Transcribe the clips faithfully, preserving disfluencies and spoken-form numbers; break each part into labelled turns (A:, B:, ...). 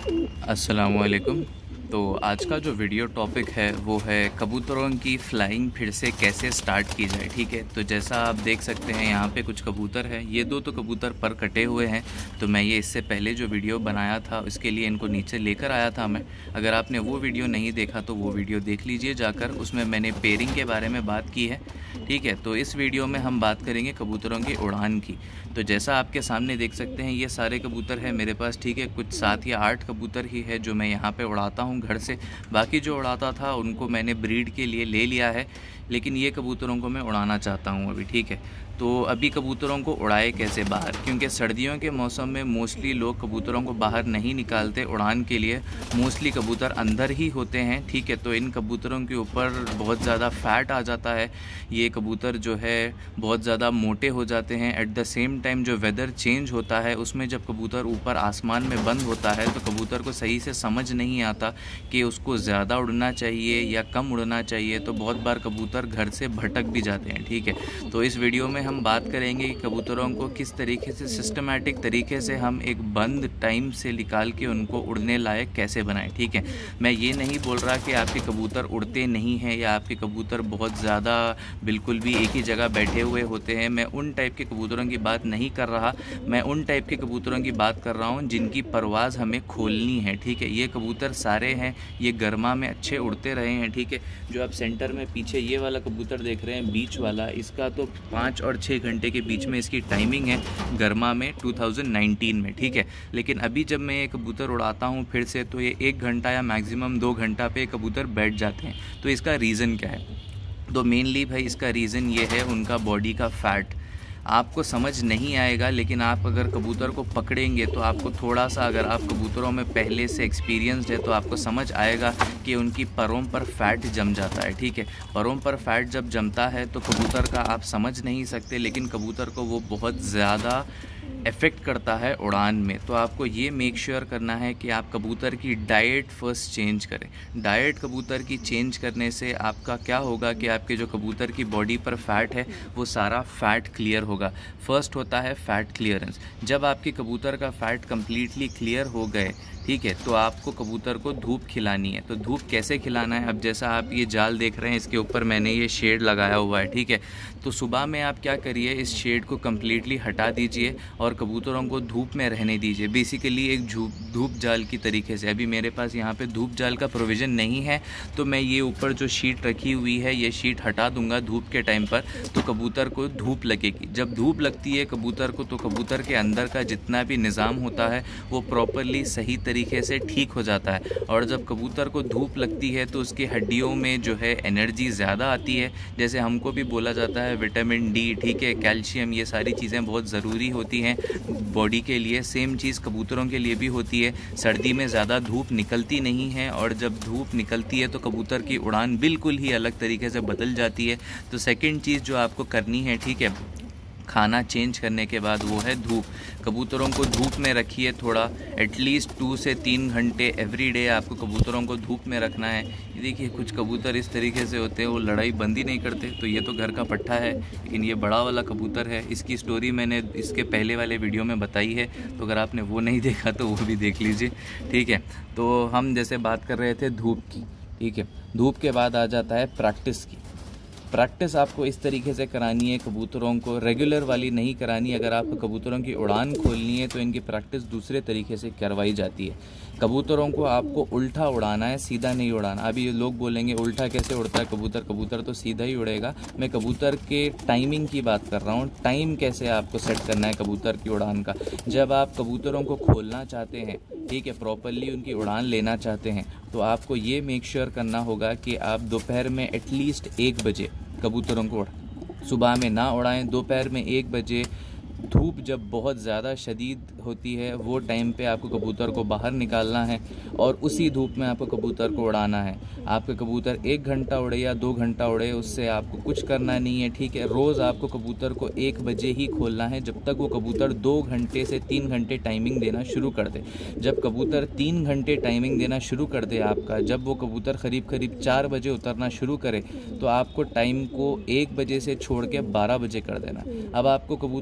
A: अस्सलामुअलैकुम। तो आज का जो वीडियो टॉपिक है वो है कबूतरों की फ़्लाइंग फिर से कैसे स्टार्ट की जाए। ठीक है, तो जैसा आप देख सकते हैं यहाँ पे कुछ कबूतर हैं। ये दो तो कबूतर पर कटे हुए हैं, तो मैं ये इससे पहले जो वीडियो बनाया था उसके लिए इनको नीचे लेकर आया था मैं। अगर आपने वो वीडियो नहीं देखा तो वो वीडियो देख लीजिए जाकर, उसमें मैंने पेयरिंग के बारे में बात की है। ठीक है, तो इस वीडियो में हम बात करेंगे कबूतरों की उड़ान की। तो जैसा आपके सामने देख सकते हैं ये सारे कबूतर हैं मेरे पास। ठीक है, कुछ सात या आठ कबूतर ही है जो मैं यहाँ पे उड़ाता हूँ घर से। बाकी जो उड़ाता था उनको मैंने ब्रीड के लिए ले लिया है, लेकिन ये कबूतरों को मैं उड़ाना चाहता हूँ अभी। ठीक है, तो अभी कबूतरों को उड़ाए कैसे बाहर, क्योंकि सर्दियों के मौसम में मोस्टली लोग कबूतरों को बाहर नहीं निकालते उड़ान के लिए। मोस्टली कबूतर अंदर ही होते हैं। ठीक है, तो इन कबूतरों के ऊपर बहुत ज़्यादा फ़ैट आ जाता है। ये कबूतर जो है बहुत ज़्यादा मोटे हो जाते हैं। एट द सेम टाइम जो वेदर चेंज होता है उसमें जब कबूतर ऊपर आसमान में बंद होता है तो कबूतर को सही से समझ नहीं आता कि उसको ज़्यादा उड़ना चाहिए या कम उड़ना चाहिए, तो बहुत बार कबूतर घर से भटक भी जाते हैं। ठीक है, तो इस वीडियो में हम बात करेंगे कि कबूतरों को किस तरीके से सिस्टमैटिक तरीके से हम एक बंद टाइम से निकाल के उनको उड़ने लायक कैसे बनाएं। ठीक है, मैं ये नहीं बोल रहा कि आपके कबूतर उड़ते नहीं हैं या आपके कबूतर बहुत ज़्यादा बिल्कुल भी एक ही जगह बैठे हुए होते हैं। मैं उन टाइप के कबूतरों की बात नहीं कर रहा, मैं उन टाइप के कबूतरों की बात कर रहा हूँ जिनकी परवाज़ हमें खोलनी है। ठीक है, ये कबूतर सारे हैं, ये गर्मा में अच्छे उड़ते रहे हैं। ठीक है, जो आप सेंटर में पीछे ये वाला कबूतर देख रहे हैं बीच वाला, इसका तो पाँच और छः घंटे के बीच में इसकी टाइमिंग है गर्मा में टू थाउजेंड नाइनटीन में। ठीक है, लेकिन अभी जब मैं ये कबूतर उड़ाता हूँ फिर से तो ये एक घंटा या मैक्सिमम दो घंटा पे कबूतर बैठ जाते हैं। तो इसका रीज़न क्या है? तो मेनली भाई इसका रीज़न ये है उनका बॉडी का फ़ैट। आपको समझ नहीं आएगा, लेकिन आप अगर कबूतर को पकड़ेंगे तो आपको थोड़ा सा, अगर आप कबूतरों में पहले से एक्सपीरियंस्ड है तो आपको समझ आएगा कि उनकी परों पर फ़ैट जम जाता है। ठीक है, परों पर फ़ैट जब जमता है तो कबूतर का आप समझ नहीं सकते, लेकिन कबूतर को वो बहुत ज़्यादा इफ़ेक्ट करता है उड़ान में। तो आपको ये मेक श्योर करना है कि आप कबूतर की डाइट फ़र्स्ट चेंज करें। डाइट कबूतर की चेंज करने से आपका क्या होगा कि आपके जो कबूतर की बॉडी पर फ़ैट है वो सारा फ़ैट क्लियर होगा। फर्स्ट होता है फ़ैट क्लियरेंस। जब आपके कबूतर का फ़ैट कम्प्लीटली क्लियर हो गए, ठीक है, तो आपको कबूतर को धूप खिलानी है। तो धूप कैसे खिलाना है? अब जैसा आप ये जाल देख रहे हैं इसके ऊपर मैंने ये शेड लगाया हुआ है। ठीक है, तो सुबह में आप क्या करिए, इस शेड को कम्प्लीटली हटा दीजिए और कबूतरों को धूप में रहने दीजिए। बेसिकली एक धूप जाल की तरीके से। अभी मेरे पास यहाँ पे धूप जाल का प्रोविज़न नहीं है, तो मैं ये ऊपर जो शीट रखी हुई है ये शीट हटा दूंगा धूप के टाइम पर, तो कबूतर को धूप लगेगी। जब धूप लगती है कबूतर को तो कबूतर के अंदर का जितना भी निज़ाम होता है वो प्रॉपरली सही तरीके से ठीक हो जाता है। और जब कबूतर को धूप लगती है तो उसकी हड्डियों में जो है एनर्जी ज़्यादा आती है। जैसे हमको भी बोला जाता है विटामिन डी, ठीक है, कैल्शियम, ये सारी चीज़ें बहुत ज़रूरी होती हैं बॉडी के लिए। सेम चीज़ कबूतरों के लिए भी होती है। सर्दी में ज़्यादा धूप निकलती नहीं है और जब धूप निकलती है तो कबूतर की उड़ान बिल्कुल ही अलग तरीके से बदल जाती है। तो सेकंड चीज़ जो आपको करनी है, ठीक है, खाना चेंज करने के बाद, वो है धूप। कबूतरों को धूप में रखिए थोड़ा, एटलीस्ट टू से तीन घंटे एवरी डे आपको कबूतरों को धूप में रखना है। ये देखिए कुछ कबूतर इस तरीके से होते हैं, वो लड़ाई बंद ही नहीं करते। तो ये तो घर का पट्ठा है, लेकिन ये बड़ा वाला कबूतर है। इसकी स्टोरी मैंने इसके पहले वाले वीडियो में बताई है, तो अगर आपने वो नहीं देखा तो वो भी देख लीजिए। ठीक है, तो हम जैसे बात कर रहे थे धूप की। ठीक है, धूप के बाद आ जाता है प्रैक्टिस की। प्रैक्टिस आपको इस तरीके से करानी है, कबूतरों को रेगुलर वाली नहीं करानी। अगर आपको कबूतरों की उड़ान खोलनी है तो इनकी प्रैक्टिस दूसरे तरीके से करवाई जाती है। कबूतरों को आपको उल्टा उड़ाना है, सीधा नहीं उड़ाना। अभी ये लोग बोलेंगे उल्टा कैसे उड़ता है कबूतर, कबूतर तो सीधा ही उड़ेगा। मैं कबूतर के टाइमिंग की बात कर रहा हूँ। टाइम कैसे आपको सेट करना है कबूतर की उड़ान का। जब आप कबूतरों को खोलना चाहते हैं, ठीक है, प्रॉपरली उनकी उड़ान लेना चाहते हैं, तो आपको ये मेक श्योर करना होगा कि आप दोपहर में एटलीस्ट एक बजे कबूतरों को उड़ाएं। सुबह में ना उड़ाएं, दोपहर में एक बजे। धूप जब बहुत ज़्यादा शदीद होती है वो टाइम पे आपको कबूतर को बाहर निकालना है और उसी धूप में आपको कबूतर को उड़ाना है। आपके कबूतर एक घंटा उड़े या दो घंटा उड़े, उससे आपको कुछ करना नहीं है। ठीक है, रोज़ आपको कबूतर को एक बजे ही खोलना है, जब तक वो कबूतर दो घंटे से तीन घंटे टाइमिंग देना शुरू कर दे। जब कबूतर तीन घंटे टाइमिंग देना शुरू कर दे आपका, जब वो कबूतर करीब करीब चार बजे उतरना शुरू करे, तो आपको टाइम को एक बजे से छोड़ के बारह बजे कर देना। अब आपको कबूतर को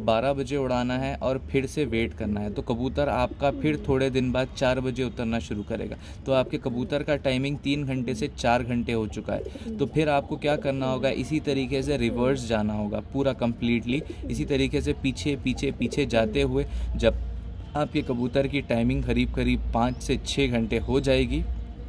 A: बारह बजे उड़ाना है और फिर से वेट करना है। तो कबूतर आपका फिर थोड़े दिन बाद चार बजे उतरना शुरू करेगा। तो आपके कबूतर का टाइमिंग तीन घंटे से चार घंटे हो चुका है। तो फिर आपको क्या करना होगा, इसी तरीके से रिवर्स जाना होगा पूरा कंप्लीटली, इसी तरीके से पीछे पीछे पीछे जाते हुए जब आपके कबूतर की टाइमिंग करीब करीब पाँच से छः घंटे हो जाएगी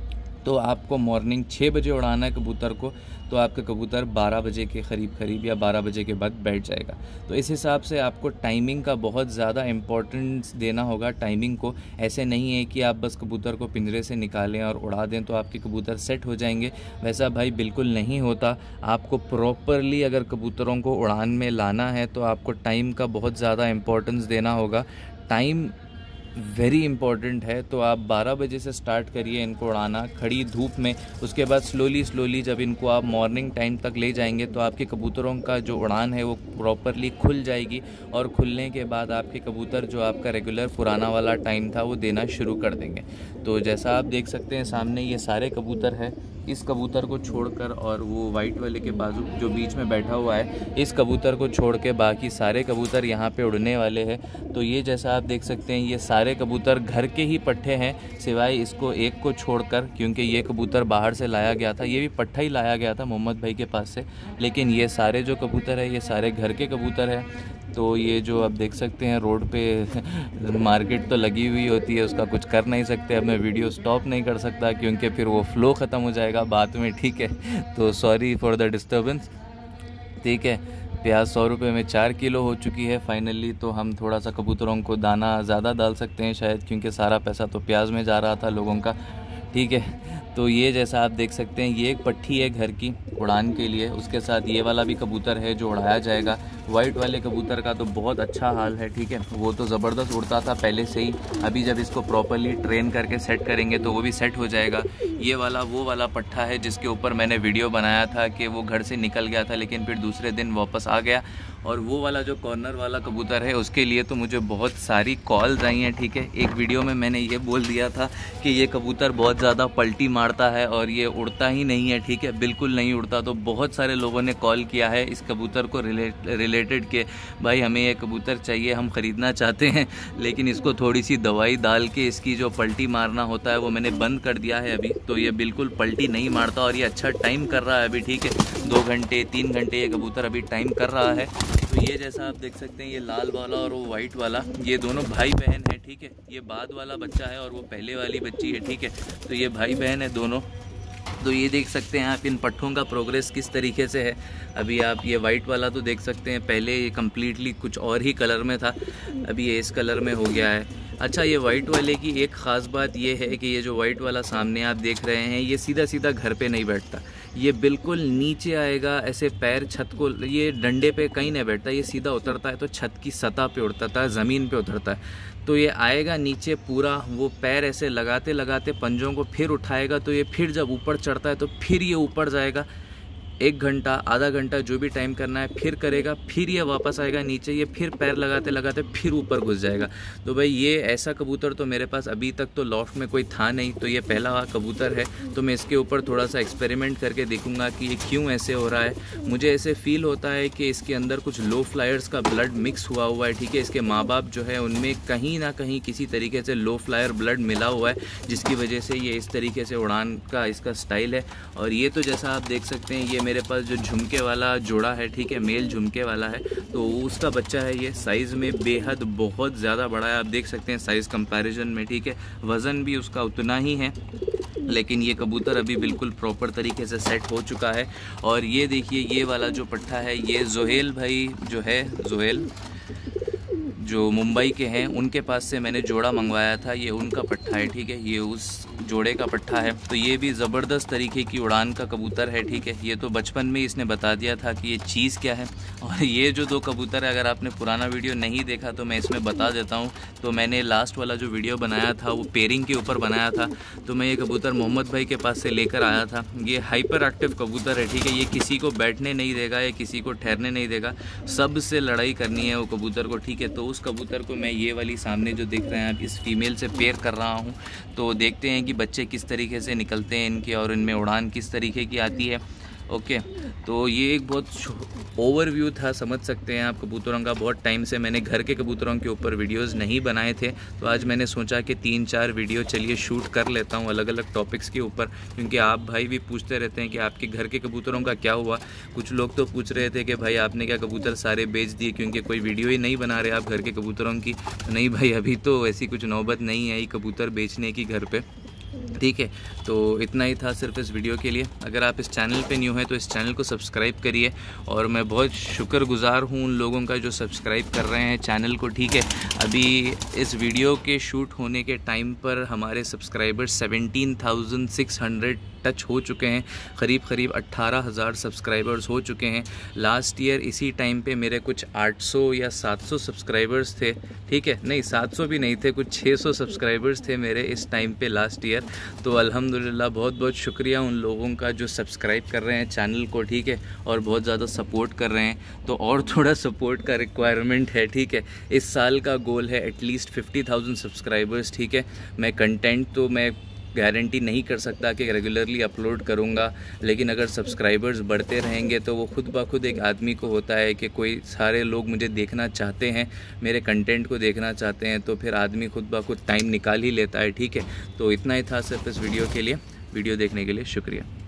A: तो आपको मॉर्निंग छः बजे उड़ाना है कबूतर को। तो आपका कबूतर बारह बजे के करीब करीब या बारह बजे के बाद बैठ जाएगा। तो इस हिसाब से आपको टाइमिंग का बहुत ज़्यादा इम्पोर्टेंस देना होगा टाइमिंग को। ऐसे नहीं है कि आप बस कबूतर को पिंजरे से निकालें और उड़ा दें तो आपके कबूतर सेट हो जाएंगे। वैसा भाई बिल्कुल नहीं होता। आपको प्रॉपरली अगर कबूतरों को उड़ान में लाना है तो आपको टाइम का बहुत ज़्यादा इम्पोर्टेंस देना होगा। टाइम वेरी इंपॉर्टेंट है। तो आप बारह बजे से स्टार्ट करिए इनको उड़ाना खड़ी धूप में। उसके बाद स्लोली स्लोली जब इनको आप मॉर्निंग टाइम तक ले जाएंगे तो आपके कबूतरों का जो उड़ान है वो प्रॉपरली खुल जाएगी और खुलने के बाद आपके कबूतर जो आपका रेगुलर पुराना वाला टाइम था वो देना शुरू कर देंगे। तो जैसा आप देख सकते हैं सामने ये सारे कबूतर हैं। इस कबूतर को छोड़कर और वो वाइट वाले के बाजू जो बीच में बैठा हुआ है, इस कबूतर को छोड़ के बाकी सारे कबूतर यहाँ पे उड़ने वाले हैं। तो ये जैसा आप देख सकते हैं ये सारे कबूतर घर के ही पट्ठे हैं सिवाय इसको एक को छोड़कर, क्योंकि ये कबूतर बाहर से लाया गया था। ये भी पट्ठा ही लाया गया था मोहम्मद भाई के पास से, लेकिन ये सारे जो कबूतर है ये सारे घर के कबूतर हैं। तो ये जो आप देख सकते हैं रोड पे मार्केट तो लगी हुई होती है, उसका कुछ कर नहीं सकते। अब मैं वीडियो स्टॉप नहीं कर सकता क्योंकि फिर वो फ्लो ख़त्म हो जाएगा बाद में, ठीक है। तो सॉरी फॉर द डिस्टर्बेंस, ठीक है। प्याज सौ रुपये में चार किलो हो चुकी है फाइनली। तो हम थोड़ा सा कबूतरों को दाना ज़्यादा डाल सकते हैं शायद, क्योंकि सारा पैसा तो प्याज में जा रहा था लोगों का, ठीक है। तो ये जैसा आप देख सकते हैं ये एक पट्टी है घर की उड़ान के लिए। उसके साथ ये वाला भी कबूतर है जो उड़ाया जाएगा। वाइट वाले कबूतर का तो बहुत अच्छा हाल है, ठीक है। वो तो ज़बरदस्त उड़ता था पहले से ही। अभी जब इसको प्रॉपरली ट्रेन करके सेट करेंगे तो वो भी सेट हो जाएगा। ये वाला वो वाला पट्ठा है जिसके ऊपर मैंने वीडियो बनाया था कि वो घर से निकल गया था लेकिन फिर दूसरे दिन वापस आ गया। और वो वाला जो कॉर्नर वाला कबूतर है उसके लिए तो मुझे बहुत सारी कॉल्स आई हैं, ठीक है। एक वीडियो में मैंने ये बोल दिया था कि ये कबूतर बहुत ज़्यादा पलटी मारता है और ये उड़ता ही नहीं है, ठीक है, बिल्कुल नहीं उड़ता। तो बहुत सारे लोगों ने कॉल किया है इस कबूतर को रिलेट रिलेटेड के भाई हमें ये कबूतर चाहिए, हम ख़रीदना चाहते हैं, लेकिन इसको थोड़ी सी दवाई डाल के इसकी जो पलटी मारना होता है वो मैंने बंद कर दिया है अभी। तो ये बिल्कुल पलटी नहीं मारता और ये अच्छा टाइम कर रहा है अभी, ठीक है। दो घंटे तीन घंटे ये कबूतर अभी टाइम कर रहा है। तो ये जैसा आप देख सकते हैं ये लाल वाला और वो वाइट वाला ये दोनों भाई बहन है, ठीक है। ये बाद वाला बच्चा है और वो पहले वाली बच्ची है, ठीक है। तो ये भाई बहन है दोनों। तो ये देख सकते हैं आप इन पट्ठों का प्रोग्रेस किस तरीके से है। अभी आप ये वाइट वाला तो देख सकते हैं, पहले ये कम्प्लीटली कुछ और ही कलर में था, अभी ये इस कलर में हो गया है। अच्छा, ये वाइट वाले की एक ख़ास बात ये है कि ये जो वाइट वाला सामने आप देख रहे हैं ये सीधा सीधा घर पे नहीं बैठता, ये बिल्कुल नीचे आएगा ऐसे पैर छत को, ये डंडे पे कहीं नहीं बैठता, ये सीधा उतरता है तो छत की सतह पे उतरता है, ज़मीन पे उतरता है। तो ये आएगा नीचे पूरा, वो पैर ऐसे लगाते लगाते पंजों को फिर उठाएगा, तो ये फिर जब ऊपर चढ़ता है तो फिर ये ऊपर जाएगा, एक घंटा आधा घंटा जो भी टाइम करना है फिर करेगा, फिर ये वापस आएगा नीचे, ये फिर पैर लगाते लगाते फिर ऊपर घुस जाएगा। तो भाई ये ऐसा कबूतर तो मेरे पास अभी तक तो लॉफ्ट में कोई था नहीं, तो ये पहला कबूतर है। तो मैं इसके ऊपर थोड़ा सा एक्सपेरिमेंट करके देखूंगा कि ये क्यों ऐसे हो रहा है। मुझे ऐसे फील होता है कि इसके अंदर कुछ लो फ्लायर्स का ब्लड मिक्स हुआ हुआ है, ठीक है। इसके माँ बाप जो है उनमें कहीं ना कहीं किसी तरीके से लो फ्लायर ब्लड मिला हुआ है, जिसकी वजह से ये इस तरीके से उड़ान का इसका स्टाइल है। और ये तो जैसा आप देख सकते हैं ये मेरे पास जो झुमके वाला जोड़ा है, ठीक है, मेल झुमके वाला है, तो उसका बच्चा है। ये साइज़ में बेहद बहुत ज़्यादा बड़ा है, आप देख सकते हैं साइज़ कंपैरिजन में, ठीक है। वज़न भी उसका उतना ही है, लेकिन ये कबूतर अभी बिल्कुल प्रॉपर तरीके से सेट हो चुका है। और ये देखिए ये वाला जो पट्ठा है ये जोहेल भाई जो है, जोहेल जो मुंबई के हैं उनके पास से मैंने जोड़ा मंगवाया था, ये उनका पट्ठा है, ठीक है। ये उस जोड़े का पट्ठा है। तो ये भी ज़बरदस्त तरीके की उड़ान का कबूतर है, ठीक है। ये तो बचपन में ही इसने बता दिया था कि ये चीज़ क्या है। और ये जो दो कबूतर है, अगर आपने पुराना वीडियो नहीं देखा तो मैं इसमें बता देता हूँ। तो मैंने लास्ट वाला जो वीडियो बनाया था वो पेयरिंग के ऊपर बनाया था। तो मैं ये कबूतर मोहम्मद भाई के पास से लेकर आया था। ये हाइपर एक्टिव कबूतर है, ठीक है। ये किसी को बैठने नहीं देगा, ये किसी को ठहरने नहीं देगा, सबसे लड़ाई करनी है वो कबूतर को, ठीक है। तो उस कबूतर को मैं ये वाली सामने जो देख रहे हैं आप इस फीमेल से पेयर कर रहा हूँ। तो देखते हैं कि बच्चे किस तरीके से निकलते हैं इनके और इनमें उड़ान किस तरीके की आती है। ओके, तो ये एक बहुत ओवरव्यू था, समझ सकते हैं आप कबूतरों का। बहुत टाइम से मैंने घर के कबूतरों के ऊपर वीडियोस नहीं बनाए थे, तो आज मैंने सोचा कि तीन चार वीडियो चलिए शूट कर लेता हूँ अलग अलग टॉपिक्स के ऊपर, क्योंकि आप भाई भी पूछते रहते हैं कि आपके घर के कबूतरों का क्या हुआ। कुछ लोग तो पूछ रहे थे कि भाई आपने क्या कबूतर सारे बेच दिए क्योंकि कोई वीडियो ही नहीं बना रहे आप घर के कबूतरों की। तो नहीं भाई, अभी तो ऐसी कुछ नौबत नहीं आई कबूतर बेचने की घर पे, ठीक है। तो इतना ही था सिर्फ इस वीडियो के लिए। अगर आप इस चैनल पे न्यू हैं तो इस चैनल को सब्सक्राइब करिए, और मैं बहुत शुक्रगुजार हूँ उन लोगों का जो सब्सक्राइब कर रहे हैं चैनल को, ठीक है। अभी इस वीडियो के शूट होने के टाइम पर हमारे subscribers seventeen thousand six hundred touch हो चुके हैं, करीब करीब अट्ठारह हज़ार सब्सक्राइबर्स हो चुके हैं। लास्ट ईयर इसी टाइम पे मेरे कुछ आठ सौ या सात सौ सब्सक्राइबर्स थे, ठीक है। नहीं, सात सौ भी नहीं थे, कुछ छह सौ सब्सक्राइबर्स थे मेरे इस टाइम पे लास्ट ईयर। तो अल्हम्दुलिल्लाह बहुत बहुत शुक्रिया उन लोगों का जो सब्सक्राइब कर रहे हैं चैनल को, ठीक है, और बहुत ज़्यादा सपोर्ट कर रहे हैं। तो और थोड़ा सपोर्ट का रिक्वायरमेंट है, ठीक है। इस साल का गोल है एटलीस्ट फिफ्टी थाउजेंड सब्सक्राइबर्स, ठीक है। मैं कंटेंट तो मैं गारंटी नहीं कर सकता कि रेगुलरली अपलोड करूंगा, लेकिन अगर सब्सक्राइबर्स बढ़ते रहेंगे तो वो खुद ब खुद एक आदमी को होता है कि कोई सारे लोग मुझे देखना चाहते हैं, मेरे कंटेंट को देखना चाहते हैं, तो फिर आदमी खुद ब खुद टाइम निकाल ही लेता है, ठीक है। तो इतना ही था सिर्फ इस वीडियो के लिए। वीडियो देखने के लिए शुक्रिया।